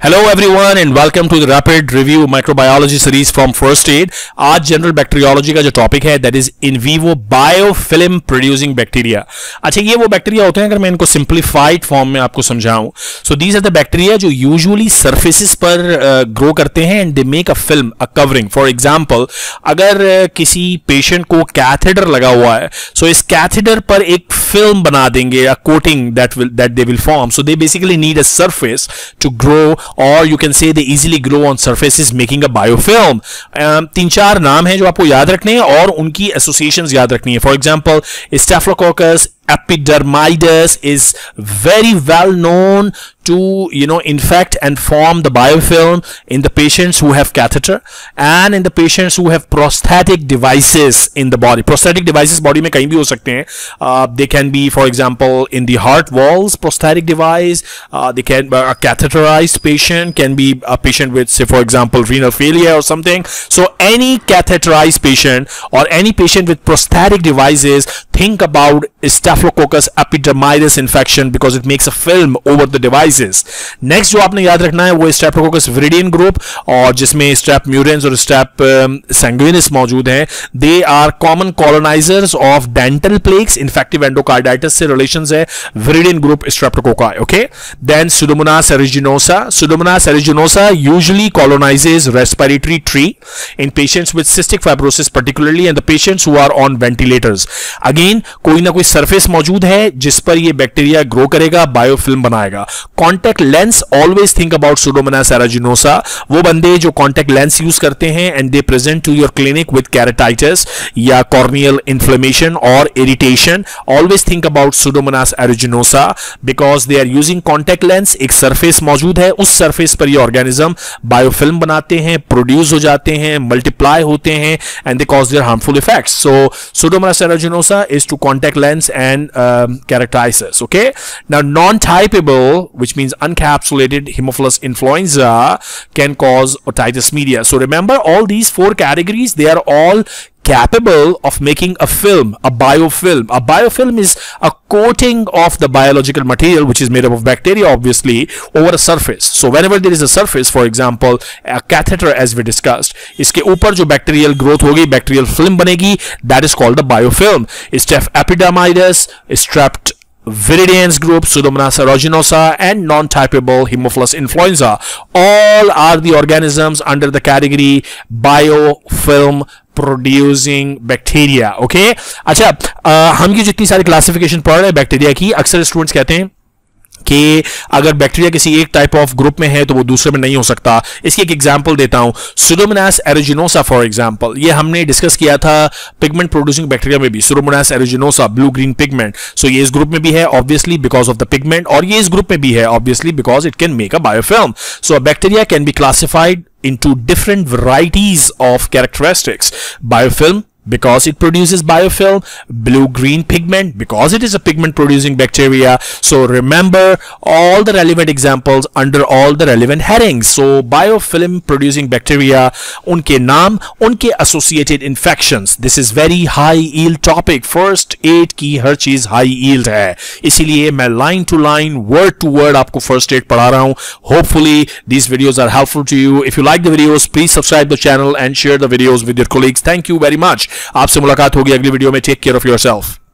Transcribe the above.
Hello everyone and welcome to the rapid review microbiology series from First Aid। आज general bacteriology का जो topic है that is in vivo biofilm producing bacteria. अच्छा, ये वो bacteria होते हैं, अगर मैं इनको सिंप्लीफाइड फॉर्म में आपको समझाऊं, so these are the bacteria जो यूजुअली सरफेसेस पर ग्रो करते हैं and they make a film, a covering. For example, अगर किसी पेशेंट को कैथेटर लगा हुआ है, सो इस कैथेटर पर एक फिल्म बना देंगे, a coating that they will form. So they basically need a surface to grow, or you can say they easily grow on surfaces making a biofilm। तीन चार नाम हैं जो आपको याद रखने हैं और उनकी एसोसिएशंस याद रखनी है। For example, staphylococcus epidermidis is very well known to infect and form the biofilm in the patients who have catheter and in the patients who have prosthetic devices in the body। prosthetic devices body में कहीं भी हो सकते हैं। They can be, for example, in the heart walls prosthetic device। They can a catheterized patient can be a patient with, say for example, renal failure or something। So any catheterized patient or any patient with prosthetic devices, think about Staphylococcus epidermidis infection because it makes a film over the devices। Next जो आपने याद रखना है वो Staphylococcus viridine group, और जिसमें Strep murens और Strep sanguinis मौजूद हैं। They are common colonisers of dental plaques. Infective endocarditis से रिलेशंस है viridans group streptococci. Okay, then Pseudomonas aeruginosa। Pseudomonas aeruginosa usually colonizes respiratory tree in patients with cystic fibrosis particularly and the patients who are on ventilators। Again कोई ना कोई surface मौजूद है जिस पर ये बैक्टीरिया ग्रो करेगा, बायोफिल्म बनाएगा। Contact lens, always think about Pseudomonas aeruginosa। वो बंदे जो कॉन्टैक्ट लेंस यूज करते हैं and they present to your clinic with keratitis या कॉर्नियल इन्फ्लेमेशन और irritation, always think about Pseudomonas aeruginosa because they are using contact lens. एक surface मौजूद है, उस सरफेस पर ये ऑर्गेनिज्म बायोफिल्म बनाते हैं, प्रोड्यूस हो जाते हैं, मल्टीप्लाई होते हैं and they cause their harmful effects. So Pseudomonas aeruginosa is to contact lens and keratitis। Okay, now non-typable, which means uncapsulated Haemophilus influenza, can cause otitis media। So remember, all these four categories, they are all capable of making a film, a biofilm। A biofilm is a coating of the biological material which is made up of bacteria obviously over a surface। So whenever there is a surface, for example a catheter as we discussed, इसके ऊपर जो bacterial growth होगी, bacterial film बनेगी, that is called the biofilm। Strep epidermidis, Strep viridans group, Pseudomonas aeruginosa and non-typable Haemophilus influenza, all are the organisms under the category biofilm producing bacteria. Okay, अच्छा, हम ये जितनी सारी classification पढ़ रहे हैं बैक्टीरिया की, अक्सर स्टूडेंट्स कहते हैं कि अगर बैक्टीरिया किसी एक टाइप ऑफ ग्रुप में है तो वो दूसरे में नहीं हो सकता। इसकी एक एग्जांपल देता हूं, Pseudomonas aeruginosa फॉर एग्जांपल, ये हमने डिस्कस किया था पिगमेंट प्रोड्यूसिंग बैक्टीरिया में भी। Pseudomonas aeruginosa blue green pigment, so ये इस ग्रुप में भी है obviously because of the pigment, और ये इस ग्रुप में भी है obviously because it can make a biofilm. So a bacteria can be classified into different varieties of characteristics। Biofilm because it produces biofilm, blue-green pigment because it is a pigment-producing bacteria। So remember all the relevant examples under all the relevant headings। So biofilm-producing bacteria, उनके नाम, उनके associated infections। This is very high yield topic। First aid की हर चीज high yield है, इसीलिए मैं line to line, word to word आपको first aid पढ़ा रहा हूँ। Hopefully these videos are helpful to you। If you like the videos, please subscribe the channel and share the videos with your colleagues। Thank you very much। आपसे मुलाकात होगी अगली video में। Take care of yourself.